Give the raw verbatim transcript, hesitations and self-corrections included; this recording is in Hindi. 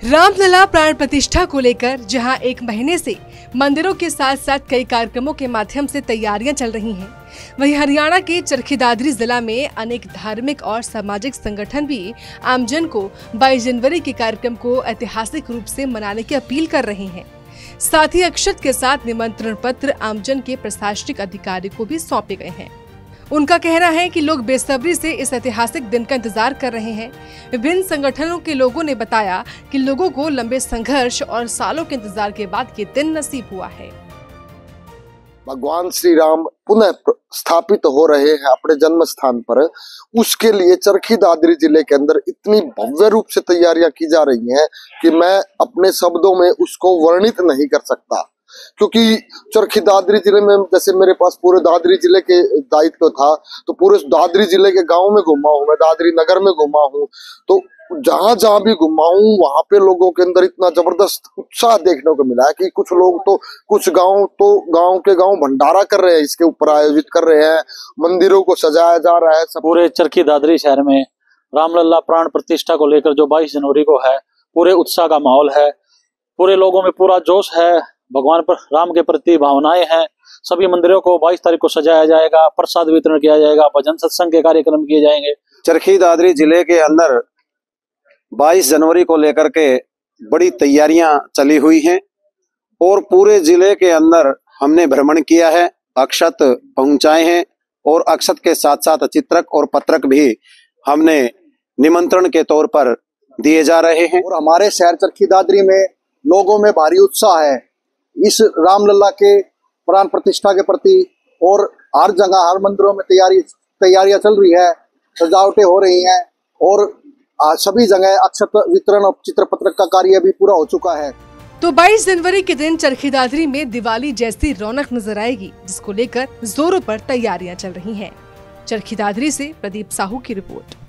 रामलला प्राण प्रतिष्ठा को लेकर जहां एक महीने से मंदिरों के साथ साथ कई कार्यक्रमों के माध्यम से तैयारियां चल रही हैं, वहीं हरियाणा के चरखी दादरी जिला में अनेक धार्मिक और सामाजिक संगठन भी आमजन को बाईस जनवरी के कार्यक्रम को ऐतिहासिक रूप से मनाने की अपील कर रहे हैं। साथ ही अक्षत के साथ निमंत्रण पत्र आमजन के प्रशासनिक अधिकारी को भी सौंपे गए हैं। उनका कहना है कि लोग बेसब्री से इस ऐतिहासिक दिन का इंतजार कर रहे हैं। विभिन्न संगठनों के लोगों ने बताया कि लोगों को लंबे संघर्ष और सालों के इंतजार के बाद ये दिन नसीब हुआ है। भगवान श्री राम पुनः स्थापित हो रहे हैं अपने जन्म स्थान पर। उसके लिए चरखी दादरी जिले के अंदर इतनी भव्य रूप से तैयारियां की जा रही हैं कि मैं अपने शब्दों में उसको वर्णित नहीं कर सकता। क्योंकि चरखी दादरी जिले में जैसे मेरे पास पूरे दादरी जिले के दायित्व था, तो पूरे दादरी जिले के गांव में घुमा हूं, मैं दादरी नगर में घुमा हूं, तो जहां जहां भी घुमा हूं वहां पे लोगों के अंदर इतना जबरदस्त उत्साह देखने को मिला है कि कुछ लोग तो कुछ गांव तो गांव के गांव भंडारा कर रहे हैं, इसके ऊपर आयोजित कर रहे हैं, मंदिरों को सजाया जा रहा है। सब पूरे चरखी दादरी शहर में रामलला प्राण प्रतिष्ठा को लेकर जो बाईस जनवरी को है, पूरे उत्साह का माहौल है, पूरे लोगों में पूरा जोश है, भगवान पर राम के प्रति भावनाएं हैं। सभी मंदिरों को बाईस तारीख को सजाया जाएगा, प्रसाद वितरण किया जाएगा, भजन सत्संग के कार्यक्रम किए जाएंगे। चरखी दादरी जिले के अंदर बाईस जनवरी को लेकर के बड़ी तैयारियां चली हुई हैं और पूरे जिले के अंदर हमने भ्रमण किया है, अक्षत पहुंचाए हैं और अक्षत के साथ साथ चित्रक और पत्रक भी हमने निमंत्रण के तौर पर दिए जा रहे हैं। और हमारे शहर चरखी दादरी में लोगों में भारी उत्साह है इस रामलला के प्राण प्रतिष्ठा के प्रति, और हर जगह हर मंदिरों में तैयारी तैयारियां चल रही है, सजावटें हो रही हैं और सभी जगह अक्षत वितरण और चित्र पत्रक का कार्य भी पूरा हो चुका है। तो बाईस जनवरी के दिन चरखी दादरी में दिवाली जैसी रौनक नजर आएगी, जिसको लेकर जोरों पर तैयारियां चल रही हैं। चरखी दादरी से प्रदीप साहू की रिपोर्ट।